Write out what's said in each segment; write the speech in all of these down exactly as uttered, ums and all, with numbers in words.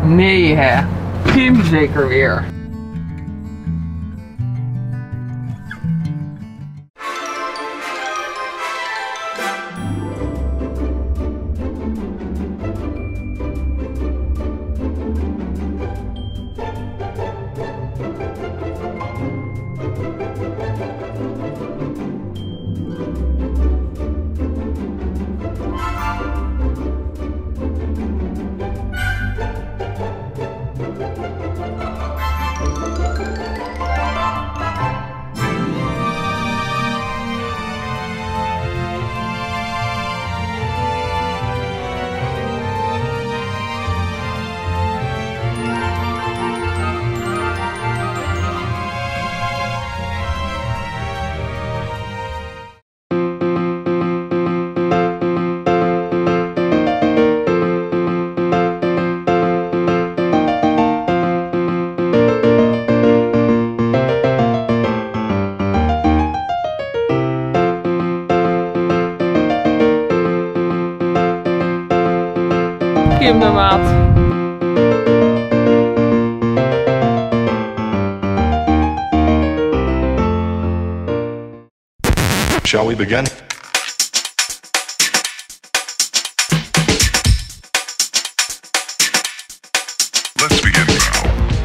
Nee hè, Kim zeker weer. Kim de maat. Shall we begin? Let's begin now.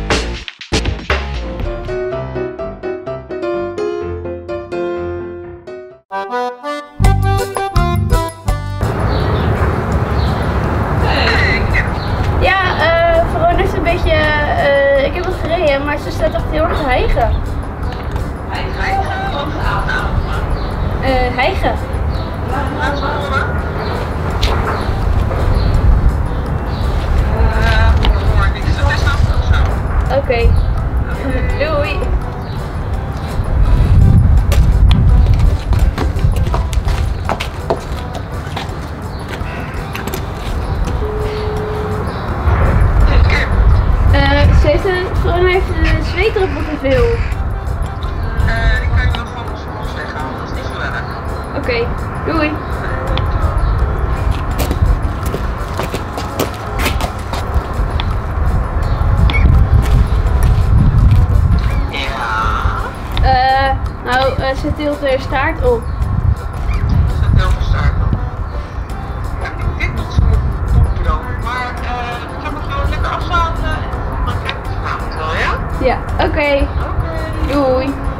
Maar ze staat echt heel erg te hijgen. Hijgen of aanhouden? Uh, hijgen. Laat ze horen. Uh, hoor niks. Het is nog of zo. Oké. Okay. Doei. Ze heeft een, volgens mij heeft een zweetdruppel te veel. Uh, die kan je wel gewoon los weghalen, dat is niet zo erg. Oké, okay, doei. Ja. Uh, nou, uh, ze tilt haar staart op. Ze tilt haar staart op. Ja, ik denk dat ze moet opdrogen, maar uh, ik ga me gewoon lekker afzadelen. Ja, oké. Okay. Ja, oké. Okay. Oké. Okay. Doei.